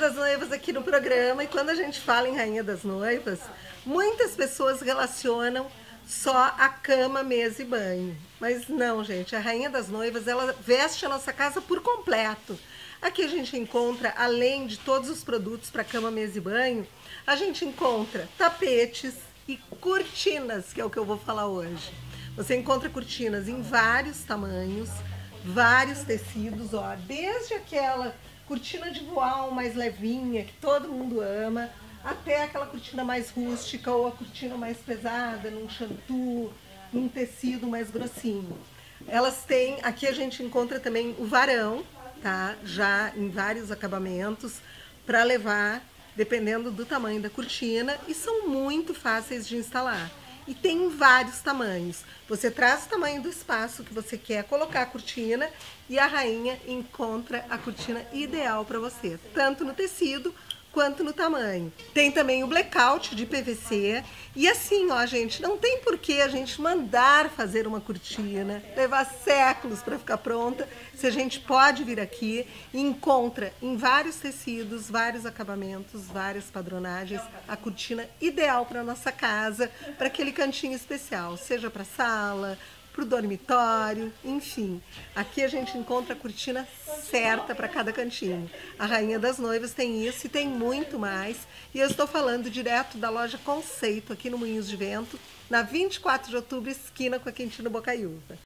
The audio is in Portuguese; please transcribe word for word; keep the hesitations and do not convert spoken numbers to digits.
das Noivas aqui no programa, e quando a gente fala em Rainha das Noivas, muitas pessoas relacionam só a cama, mesa e banho. Mas não, gente, a Rainha das Noivas, ela veste a nossa casa por completo. Aqui a gente encontra, além de todos os produtos para cama, mesa e banho, a gente encontra tapetes e cortinas, que é o que eu vou falar hoje. Você encontra cortinas em vários tamanhos, vários tecidos, ó, desde aquela cortina de voal mais levinha, que todo mundo ama, até aquela cortina mais rústica ou a cortina mais pesada, num chantu, num tecido mais grossinho. Elas têm, aqui a gente encontra também o varão, tá? Já em vários acabamentos, para levar, dependendo do tamanho da cortina, e são muito fáceis de instalar. E tem vários tamanhos. Você traz o tamanho do espaço que você quer colocar a cortina e a rainha encontra a cortina ideal para você, tanto no tecido quanto no tamanho. Tem também o blackout de P V C. E assim, ó, gente, não tem por que a gente mandar fazer uma cortina, levar séculos para ficar pronta, se a gente pode vir aqui e encontra em vários tecidos, vários acabamentos, várias padronagens, a cortina ideal para nossa casa, para aquele cantinho especial, seja para sala, para o dormitório, enfim. Aqui a gente encontra a cortina certa para cada cantinho. A Rainha das Noivas tem isso e tem muito mais. E eu estou falando direto da loja Conceito, aqui no Moinhos de Vento, na vinte e quatro de outubro, esquina com a Quintino Bocaiúva.